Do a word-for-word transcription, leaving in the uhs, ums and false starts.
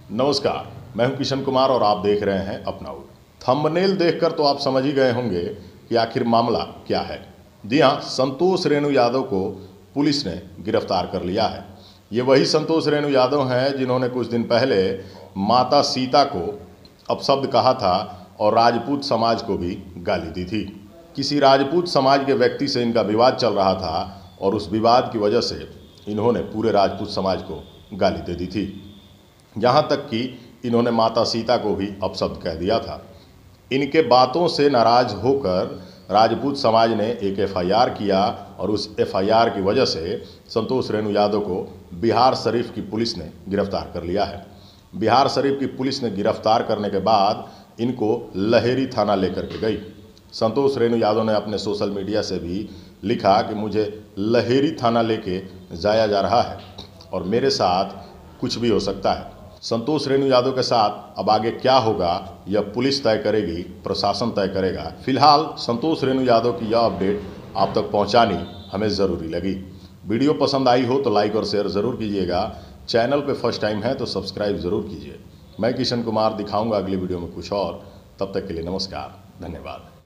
नमस्कार, मैं हूं किशन कुमार और आप देख रहे हैं अपना उर। थंबनेल देखकर तो आप समझ ही गए होंगे कि आखिर मामला क्या है। जी हां, संतोष रेणु यादव को पुलिस ने गिरफ्तार कर लिया है। ये वही संतोष रेणु यादव हैं जिन्होंने कुछ दिन पहले माता सीता को अपशब्द कहा था और राजपूत समाज को भी गाली दी थी। किसी राजपूत समाज के व्यक्ति से इनका विवाद चल रहा था और उस विवाद की वजह से इन्होंने पूरे राजपूत समाज को गाली दे दी थी। यहाँ तक कि इन्होंने माता सीता को भी अपशब्द कह दिया था। इनके बातों से नाराज होकर राजपूत समाज ने एक एफ आई आर किया और उस एफ आई आर की वजह से संतोष रेणु यादव को बिहार शरीफ की पुलिस ने गिरफ्तार कर लिया है। बिहार शरीफ की पुलिस ने गिरफ्तार करने के बाद इनको लहेरी थाना लेकर के गई। संतोष रेणु यादव ने अपने सोशल मीडिया से भी लिखा कि मुझे लहेरी थाना लेके जाया जा रहा है और मेरे साथ कुछ भी हो सकता है। संतोष रेणु यादव के साथ अब आगे क्या होगा यह पुलिस तय करेगी, प्रशासन तय करेगा। फिलहाल संतोष रेणु यादव की यह अपडेट आप तक पहुंचानी हमें ज़रूरी लगी। वीडियो पसंद आई हो तो लाइक और शेयर ज़रूर कीजिएगा। चैनल पे फर्स्ट टाइम है तो सब्सक्राइब ज़रूर कीजिए। मैं किशन कुमार दिखाऊंगा अगली वीडियो में कुछ और। तब तक के लिए नमस्कार, धन्यवाद।